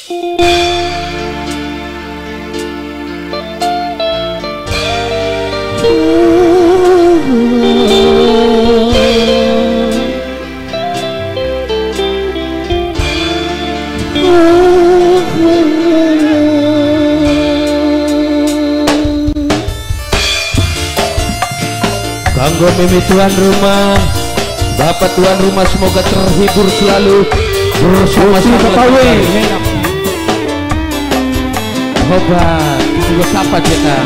Kanggo mimi tuan rumah, bapak tuan rumah semoga terhibur selalu bersama-sama. Obat juga sapa kita.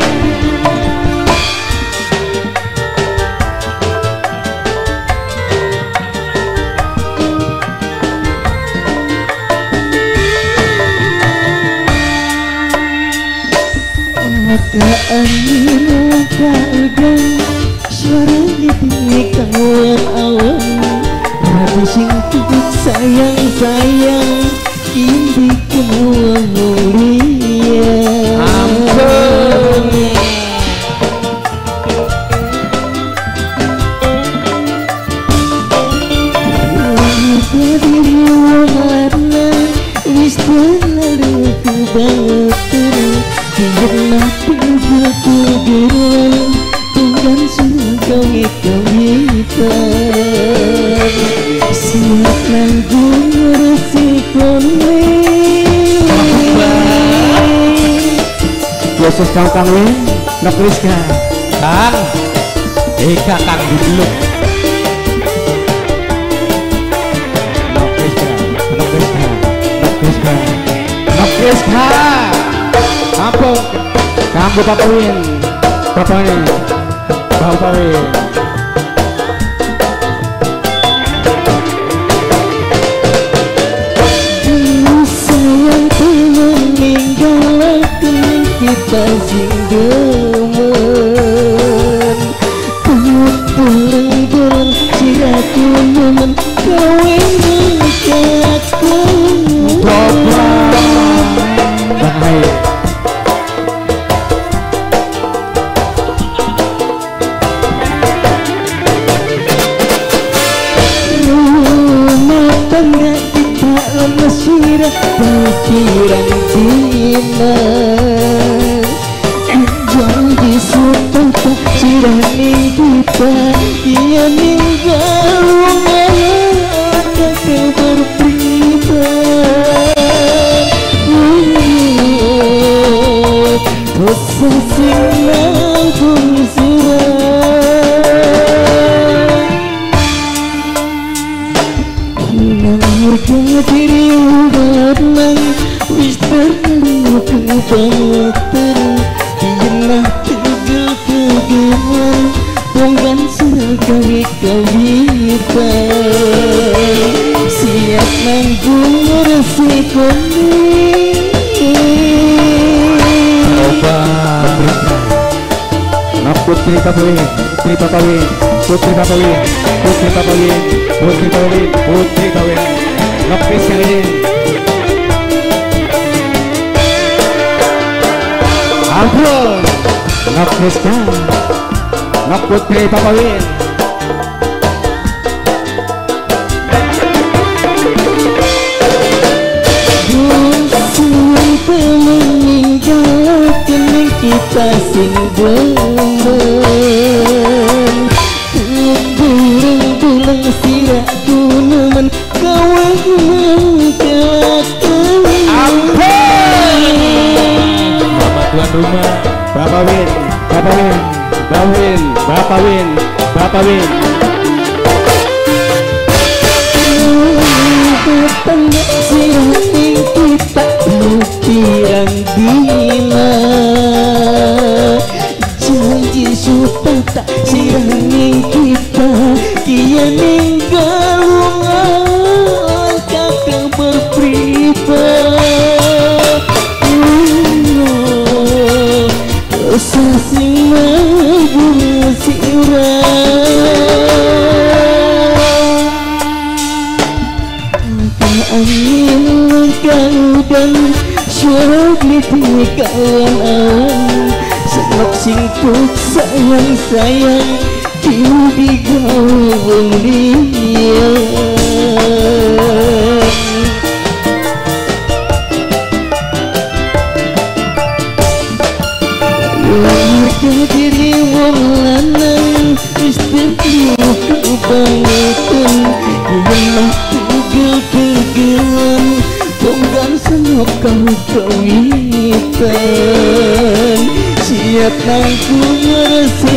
Maka angin udah suara di kawan awan, hati sing tutut sayang ini kawan mulia. Ampun. Dari warna wis terlalu kebangetan, jangan tujuan dan segala kita siap nanggung resikonya. Yesus kang win nak Rizka Kang Eka Kang dideluk nak Rizka apa kamu Papa Win Papa Win sayang meninggalkan kita sing demen, pulang siraku momen kawin dekatku bahaya. tangga kita mesira pikiran dina janji supaya sirani kita dia ninggal ada keberpritan posesing nanggung harga diri udah wis terlalu kebangetan, iyalah tegel-tegelan bonggan segala kawitan siap nanggung resiko nak putri Papa Win nak Rizka ini ampun nak Rizka nak putri Papa Win meninggalkan kita sing demen, bulan siraku nemen kawan mengkelakkan. Mama tuan rumah Bapak Win tengah sirating kita pirang dina janji supaya sirating kita kia ninggal kakak berprivat sasing nabung angin kau dan suara miti kawan awan senok singkuk sayang kau digaung dia diri wong lanang istri kebangetan yen mah tugel-tugelan tonggan senok kau kawitan siap nangku ngerasa